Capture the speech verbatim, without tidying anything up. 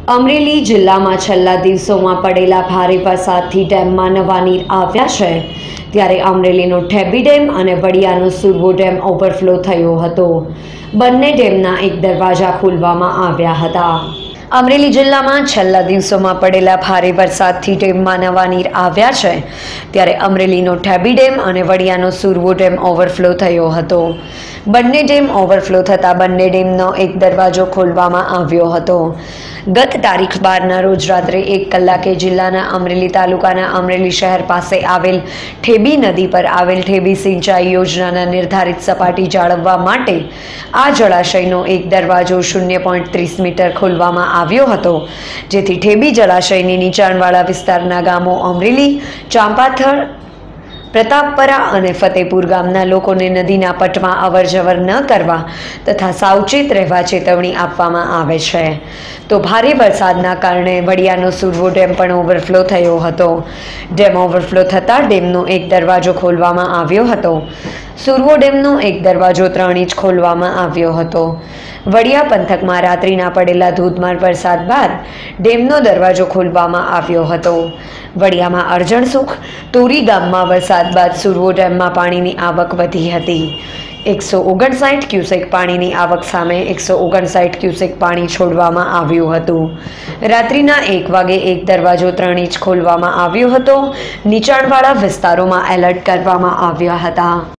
અમરેલી જિલ્લામાં છેલ્લા દિવસોમાં પડેલા ભારે વરસાદથી ડેમમાં નવા નીર આવ્યા છે, ત્યારે અમરેલીનો ઠેબી ડેમ અને વડિયાનો સુરવો ડેમ ઓવરફ્લો થયો હતો। બંને ડેમના એક દરવાજા ખોલવામાં આવ્યા હતા। અમરેલી જિલ્લામાં છેલ્લા દિવસોમાં પડેલા ભારે વરસાદથી ડેમમાં નવા નીર આવ્યા છે, ત્યારે અમરેલીનો ઠેબી ડેમ અને વડિયાનો સુરવો ડેમ ઓવરફ્લો થયો હતો। બંને ડેમ ઓવરફ્લો થતાં બંને ડેમનો એક દરવાજો ખોલવામાં આવ્યો હતો। ગત તારીખ બારના રોજ રાત્રે એક કલાકે જિલ્લાના અમરેલી તાલુકાના અમરેલી શહેર પાસે આવેલ ઠેબી નદી પર આવેલ ઠેબી સિંચાઈ યોજનાના નિર્ધારિત સપાટી જાળવવા માટે આ જળાશયનો એક દરવાજો શૂન્ય પોઈન્ટ ત્રીસ મીટર ખોલવામાં આવ્યો હતો, જેથી ઠેબી જળાશયની નીચાણવાળા વિસ્તારના ગામો અમરેલી, ચાંપાથળ, પ્રતાપપરા અને ફતેપુર ગામના લોકોને નદીના પટમાં અવરજવર ન કરવા તથા સાવચેત રહેવા ચેતવણી આપવામાં આવે છે। તો ભારે વરસાદના કારણે વડિયાનો સુરવો ડેમ પણ ઓવરફ્લો થયો હતો। ડેમ ઓવરફ્લો થતાં ડેમનો એક દરવાજો ખોલવામાં આવ્યો હતો। સુરવો ડેમનો એક દરવાજો ત્રણ ઇંચ ખોલવામાં આવ્યો હતો। વડિયા પંથકમાં રાત્રિના પડેલા ધોધમાર વરસાદ બાદ ડેમનો દરવાજો ખોલવામાં આવ્યો હતો। વડિયામાં અરજણસુખ, તોરી ગામમાં વરસાદ બાદ સુરવો ડેમમાં પાણીની આવક વધી હતી। એકસો ઓગણસાઠ ક્યુસેક પાણીની આવક સામે એકસો ઓગણસાઠ ક્યુસેક પાણી છોડવામાં આવ્યું હતું। રાત્રિના એક વાગે એક દરવાજો ત્રણ ઇંચ ખોલવામાં આવ્યો હતો। નીચાણવાળા વિસ્તારોમાં એલર્ટ કરવામાં આવ્યા હતા।